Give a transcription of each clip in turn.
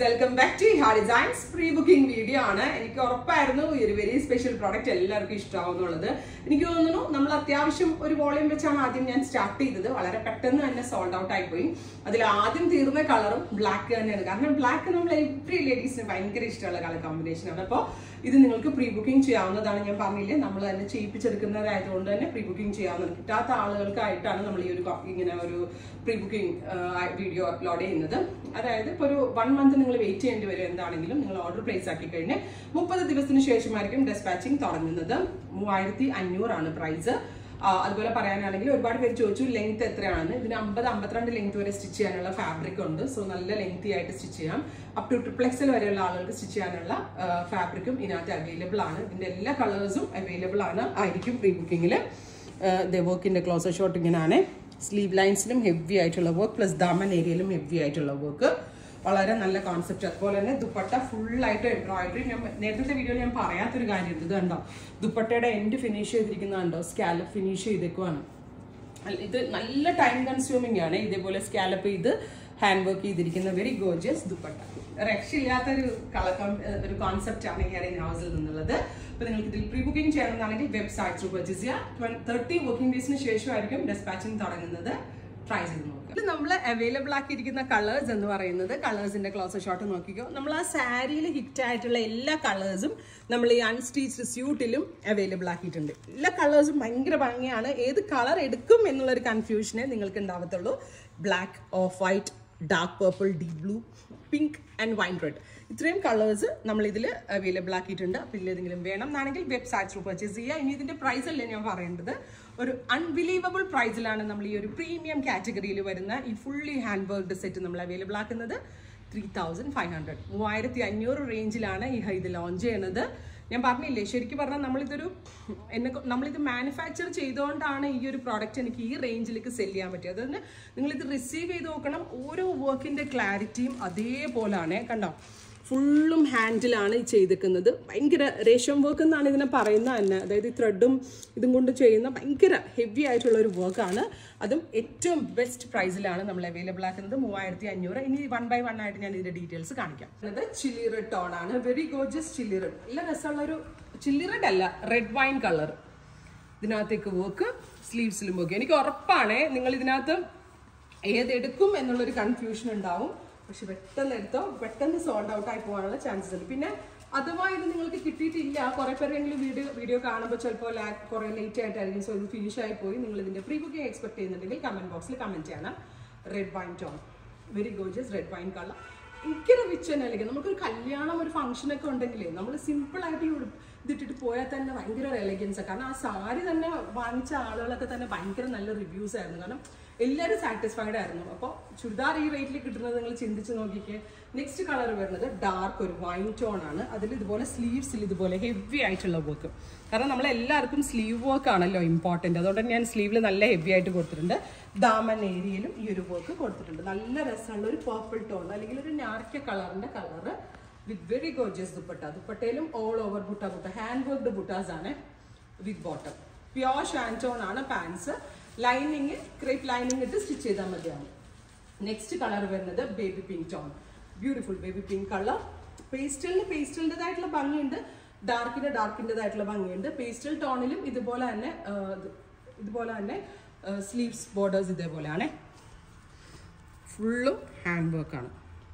welcome back to Hair Designs pre-booking video ആണ്. എനിക്ക് ഉറപ്പായിരുന്നു ഈ ഒരു വെരി സ്പെഷ്യൽ പ്രോഡക്റ്റ് എല്ലാവർക്കും ഇഷ്ടമാവുന്നുള്ളത്. എനിക്ക് തോന്നുന്നു നമ്മൾ അത്യാവശ്യം ഒരു വോളിയം വെച്ചാണ് ആദ്യം ഞാൻ സ്റ്റാർട്ട് ചെയ്തത്. വളരെ പെട്ടെന്ന് തന്നെ സോൾഡ് ഔട്ട് ആയിപ്പോയി. അതിൽ ആദ്യം തീർന്ന കളറും ബ്ലാക്ക് തന്നെയാണ്. കാരണം ബ്ലാക്ക് നമ്മൾ എവറി ലേഡീസിന് ഭയങ്കര ഇഷ്ടമുള്ള കളർ കോമ്പിനേഷൻ ആണ്. അപ്പോൾ ഇത് നിങ്ങൾക്ക് പ്രീ ബുക്കിംഗ് ചെയ്യാവുന്നതാണ്. ഞാൻ പറഞ്ഞില്ലേ, നമ്മൾ തന്നെ ചെയ്യിപ്പിച്ചെടുക്കുന്നതായതുകൊണ്ട് തന്നെ പ്രീ ബുക്കിംഗ് ചെയ്യാവുന്നതാണ്. കിട്ടാത്ത ആളുകൾക്കായിട്ടാണ് നമ്മൾ ഈ ഒരു ഇങ്ങനെ ഒരു പ്രീ ബുക്കിംഗ് വീഡിയോ അപ്ലോഡ് ചെയ്യുന്നത്. അതായത് ഇപ്പോൾ ഒരു 1 month നിങ്ങൾ വെയിറ്റ് ചെയ്യേണ്ടി വരും. എന്താണെങ്കിലും നിങ്ങൾ ഓർഡർ പ്ലേസ് ആക്കി കഴിഞ്ഞ് 30 ദിവസത്തിന് ശേഷമായിരിക്കും ഡെസ്പാച്ചിങ് തുടങ്ങുന്നത്. 3500 ആണ് പ്രൈസ്. അതുപോലെ പറയാനാണെങ്കിൽ ഒരുപാട് പേര് ചോദിച്ചു ലെങ്ത് എത്രയാണ്. ഇതിന് 50-52 ലെങ്ത് വരെ സ്റ്റിച്ച് ചെയ്യാനുള്ള ഫാബ്രിക് ഉണ്ട്. സോ നല്ല ലെങ്തി ആയിട്ട് സ്റ്റിച്ച് ചെയ്യാം. അപ് ടു ട്രിപ്ലെക്സിൽ വരെയുള്ള ആളുകൾക്ക് സ്റ്റിച്ച് ചെയ്യാനുള്ള ഫാബ്രിക്കും ഇതിനകത്ത് അവൈലബിൾ ആണ്. ഇതിന്റെ എല്ലാ കളേഴ്സും അവൈലബിൾ ആയിരിക്കും പ്രീ ബുക്കിങ്ങിൽ. വർക്കിന്റെ ക്ലോസർ ഷോട്ട് ഇങ്ങനെയാണ്. സ്ലീവ് ലൈൻസിലും ഹെവി ആയിട്ടുള്ള വർക്ക് പ്ലസ് ദാമൻ ഏരിയയിലും ഹെവി ആയിട്ടുള്ള വർക്ക്. വളരെ നല്ല കോൺസെപ്റ്റ്. അതുപോലെ തന്നെ ദുപ്പട്ട ഫുള്ളായിട്ട് എംബ്രോയിഡറി. ഞാൻ നേരത്തെ വീഡിയോയിൽ ഞാൻ പറയാത്തൊരു കാര്യം ഇത് കണ്ടോ, ദുപ്പട്ടയുടെ എൻഡ് ഫിനിഷ് ചെയ്തിരിക്കുന്നതുണ്ടോ, സ്കാലപ്പ് ഫിനിഷ് ചെയ്തേക്കുവാണ്. ഇത് നല്ല ടൈം കൺസ്യൂമിംഗ് ആണ്. ഇതേപോലെ സ്കാലപ്പ് ചെയ്ത് ഹാൻഡ് വർക്ക് ചെയ്തിരിക്കുന്ന വെരി ഗോർജിയസ് ദുപ്പട്ട. രക്ഷയില്ലാത്തൊരു ഒരു കോൺസെപ്റ്റ് ആണ് ഹിയർ ഇൻ ഹൗസിൽ നിന്നുള്ളത്. അപ്പോൾ നിങ്ങൾക്ക് ഇതിൽ പ്രീ ബുക്കിംഗ് ചെയ്യണമെന്നാണെങ്കിൽ വെബ്സൈറ്റ് ത്രൂ പർച്ചേസ് ചെയ്യുക. 30 വർക്കിംഗ് ഡേയ്സിന് ശേഷമായിരിക്കും ഡെസ്പാച്ചിങ് തുടങ്ങുന്നത്. ട്രൈ ചെയ്ത് നോക്കുക. ഇത് നമ്മൾ അവൈലബിൾ ആക്കിയിരിക്കുന്ന കളേഴ്സ് എന്ന് പറയുന്നത്, കളേഴ്സിന്റെ ക്ലോസർ ഷോട്ട് നോക്കിക്കോ. നമ്മൾ ആ സാരിയിൽ ഹിറ്റ് ആയിട്ടുള്ള എല്ലാ കളേഴ്സും നമ്മൾ ഈ അൺസ്റ്റിച്ച്ഡ് സ്യൂട്ടിലും അവൈലബിൾ ആക്കിയിട്ടുണ്ട്. എല്ലാ കളേഴ്സും ഭയങ്കര ഭംഗിയാണ്. ഏത് കളർ എടുക്കും എന്നുള്ളൊരു കൺഫ്യൂഷനെ നിങ്ങൾക്ക് ഉണ്ടാവത്തുള്ളൂ. Black, off white, dark purple, deep blue, pink and wine red, ഇത്രയും കളേഴ്സ് നമ്മൾ ഇതിൽ അവൈലബിൾ ആക്കിയിട്ടുണ്ട്. അപ്പോൾ ഇതിലേതെങ്കിലും വേണം എന്നാണെങ്കിൽ വെബ്സൈറ്റ് ത്രൂ പർച്ചേസ് ചെയ്യുക. ഇനി ഇതിന്റെ പ്രൈസ് അല്ലേ ഞാൻ പറയേണ്ടത്. ഒരു അൺബിലീവബിൾ പ്രൈസിലാണ് നമ്മൾ ഈ ഒരു പ്രീമിയം കാറ്റഗറിയിൽ വരുന്ന ഈ ഫുള്ളി ഹാൻഡ് വർക്ക്ഡ് സെറ്റ് നമ്മൾ അവൈലബിൾ ആക്കുന്നത്. 3500 3500 റേഞ്ചിലാണ് ഇത് ലോഞ്ച് ചെയ്യുന്നത്. ഞാൻ പറഞ്ഞില്ലേ, ശരിക്കും പറഞ്ഞാൽ നമ്മളിത് മാനുഫാക്ചർ ചെയ്തുകൊണ്ടാണ് ഈ ഒരു പ്രോഡക്റ്റ് എനിക്ക് ഈ റേഞ്ചിലേക്ക് സെല് ചെയ്യാൻ പറ്റിയത്. അതുകൊണ്ട് നിങ്ങളിത് റിസീവ് ചെയ്ത് നോക്കണം. ഓരോ വർക്കിന്റെ ക്ലാരിറ്റിയും അതേപോലെയാണ്. കണ്ടോ, ഫുള്ളും ഹാൻഡിലാണ് ചെയ്തിരിക്കുന്നത്. ഭയങ്കര രേഷം വർക്ക് എന്നാണ് ഇതിനെ പറയുന്നത് തന്നെ. അതായത് ഈ ത്രെഡും ഇതും കൊണ്ട് ചെയ്യുന്ന ഭയങ്കര ഹെവി ആയിട്ടുള്ള ഒരു വർക്കാണ്. അതും ഏറ്റവും ബെസ്റ്റ് പ്രൈസിലാണ് നമ്മൾ അവൈലബിൾ ആക്കുന്നത്. 3500. ഇനി 1 by 1 ആയിട്ട് ഞാൻ ഇതിന്റെ ഡീറ്റെയിൽസ് കാണിക്കാം. അത് ചില്ലി റെഡ് ടോൺ ആണ്. Very gorgeous chilli red. നല്ല രസമുള്ള ഒരു ചില്ലി റെഡ് അല്ല, റെഡ് വൈൻ കളർ. ഇതിനകത്തേക്ക് വർക്ക്, സ്ലീവ്സിലും വർക്ക്. എനിക്ക് ഉറപ്പാണ് നിങ്ങൾ ഇതിനകത്ത് ഏതെടുക്കും എന്നുള്ളൊരു കൺഫ്യൂഷൻ ഉണ്ടാവും. പക്ഷെ പെട്ടെന്ന് എടുത്തോ, പെട്ടെന്ന് സോൾഡ് ഔട്ട് ആയി പോകാനുള്ള ചാൻസസ് ഉണ്ട്. പിന്നെ അഥവാ ഇത് നിങ്ങൾക്ക് കിട്ടിയിട്ടില്ല, കുറെ പേരെങ്കിലും വീഡിയോ കാണുമ്പോൾ ചിലപ്പോൾ കുറെ ലേറ്റ് ആയിട്ടായിരിക്കും. സോ ഇത് ഫിനിഷ് ആയി പോയി. നിങ്ങൾ ഇതിന്റെ പ്രീ ബുക്കിംഗ് എക്സ്പെക്ട് ചെയ്യുന്നുണ്ടെങ്കിൽ കമന്റ് ബോക്സിൽ കമന്റ് ചെയ്യണം. Red wine tone, very gorgeous red wine colour. ഭയങ്കര റിച്ച് തന്നെ അല്ലെങ്കിൽ നമുക്കൊരു കല്യാണം, ഒരു ഫംഗ്ഷനൊക്കെ ഉണ്ടെങ്കിലേ നമ്മൾ സിമ്പിൾ ആയിട്ട് ഇതിട്ടിട്ട് പോയാൽ തന്നെ ഭയങ്കര എലഗൻസ്. കാരണം ആ സാരി തന്നെ വാങ്ങിച്ച ആളുകളൊക്കെ തന്നെ ഭയങ്കര നല്ല റിവ്യൂസ് ആയിരുന്നു. കാരണം എല്ലാവരും സാറ്റിസ്ഫൈഡ് ആയിരുന്നു. അപ്പോൾ ചുരിദാർ ഈ റേറ്റിൽ കിട്ടുന്നത് നിങ്ങൾ ചിന്തിച്ച് നോക്കിക്കേ. നെക്സ്റ്റ് കളർ വരുന്നത് ഡാർക്ക് ഒരു വൈൻ ടോൺ ആണ്. അതിൽ ഇതുപോലെ സ്ലീവ്സിൽ ഇതുപോലെ ഹെവി ആയിട്ടുള്ള വർക്ക്. കാരണം നമ്മളെല്ലാവർക്കും സ്ലീവ് വർക്ക് ആണല്ലോ ഇമ്പോർട്ടൻറ്റ്. അതുകൊണ്ട് ഞാൻ സ്ലീവിൽ നല്ല ഹെവി ആയിട്ട് കൊടുത്തിട്ടുണ്ട്. ദാമൻ ഏരിയയിലും ഈ ഒരു വർക്ക് കൊടുത്തിട്ടുണ്ട്. നല്ല രസമുള്ള ഒരു പർപ്പിൾ ടോൺ അല്ലെങ്കിൽ ഒരു നാർക്ക കളറിന്റെ colour with very gorgeous dupatta. ദുപ്പട്ടയിലും ഓൾ ഓവർ ബുട്ട ഹാൻഡ് വർക്ക്ഡ് ബുട്ടാസ് ആണ് വിത്ത് ബോട്ടം. പ്യോർ ഷാൻറ്റോൺ ആണ് പാൻസ്. ലൈനിങ് ക്രേപ്പ് ലൈനിങ് ഇട്ട് സ്റ്റിച്ച് ചെയ്താൽ മതിയാണ്. നെക്സ്റ്റ് കളർ വരുന്നത് baby pink tone. Beautiful baby pink colour. പേസ്റ്റലിൻ്റെതായിട്ടുള്ള ഭംഗിയുണ്ട്, ഡാർക്കിൻ്റെതായിട്ടുള്ള ഭംഗിയുണ്ട്. പേസ്റ്റൽ ടോണിലും ഇതുപോലെ തന്നെ സ്ലീവ്സ് ബോർഡേഴ്സ് ഇതേപോലെയാണ്. ഫുള്ളും ഹാൻഡ് വർക്കാണ്.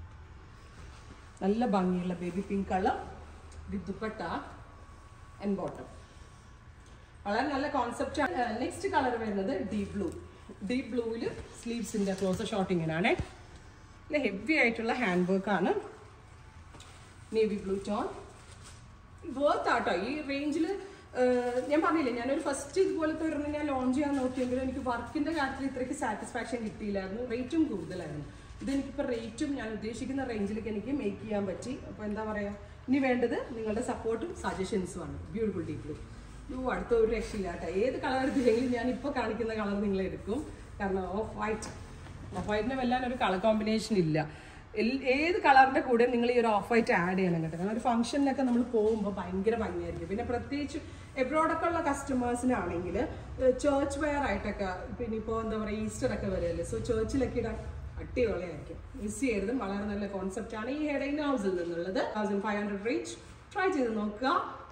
നല്ല ഭംഗിയുള്ള baby pink colour with dupatta and bottom. വളരെ നല്ല കോൺസെപ്റ്റ് ആണ്. നെക്സ്റ്റ് കളർ വരുന്നത് ഡീപ് ബ്ലൂ. ഡീപ് ബ്ലൂവിൽ സ്ലീവ്സിന്റെ ക്ലോസർ ഷോട്ട് ഇങ്ങനെയാണ്. നല്ല ഹെവി ആയിട്ടുള്ള ഹാൻഡ് വർക്ക് ആണ്. നേവി ബ്ലൂ ടോൺ വർത്ത് ആട്ടോ ഈ റേഞ്ചിൽ. ഞാൻ പറഞ്ഞില്ലേ, ഞാനൊരു ഫസ്റ്റ് ഇതുപോലത്തെ ഒരെണ്ണം ഞാൻ ലോഞ്ച് ചെയ്യാൻ നോക്കിയെങ്കിലും എനിക്ക് വർക്കിന്റെ കാര്യത്തിൽ ഇത്രയ്ക്ക് സാറ്റിസ്ഫാക്ഷൻ കിട്ടിയില്ലായിരുന്നു. റേറ്റും കൂടുതലായിരുന്നു. ഇതെനിക്കിപ്പോൾ റേറ്റും ഞാൻ ഉദ്ദേശിക്കുന്ന റേഞ്ചിലേക്ക് എനിക്ക് മേക്ക് ചെയ്യാൻ പറ്റി. അപ്പോൾ എന്താ പറയുക, ഇനി വേണ്ടത് നിങ്ങളുടെ സപ്പോർട്ടും സജഷൻസും ആണ്. Beautiful deep blue. അടുത്ത ഒരു രക്ഷയില്ല കേട്ടോ. ഏത് കളർ എടുത്തില്ലെങ്കിലും ഞാൻ ഇപ്പോൾ കാണിക്കുന്ന കളർ നിങ്ങൾ എടുക്കും. കാരണം ഓഫ് വൈറ്റിനെ വല്ലാൻ ഒരു കളർ കോമ്പിനേഷൻ ഇല്ല. ഏത് കളറിന്റെ കൂടെ നിങ്ങൾ ഈ ഒരു ഓഫ് വൈറ്റ് ആഡ് ചെയ്യണം കേട്ടോ. കാരണം ഒരു ഫംഗ്ഷനിലൊക്കെ നമ്മൾ പോകുമ്പോൾ ഭയങ്കര ഭംഗിയായിരിക്കും. പിന്നെ പ്രത്യേകിച്ച് എബ്രോഡൊക്കെ ഉള്ള കസ്റ്റമേഴ്സിനാണെങ്കിൽ ചേർച്ച് വെയർ ആയിട്ടൊക്കെ, പിന്നെ ഇപ്പോൾ എന്താ പറയുക ഈസ്റ്റർ ഒക്കെ വരുമല്ലേ, സോ ചേർച്ചിലൊക്കെ ഇടാൻ അടിപൊളിയായിരിക്കും. മിസ് ചെയ്യരുത്. വളരെ നല്ല കോൺസെപ്റ്റ് ആണ് ഈ ഹെഡ് ആൻഡ് ഹൗസിൽ നിന്നുള്ളത്. 1500 റേഞ്ച് ട്രൈ ചെയ്ത് നോക്കുക.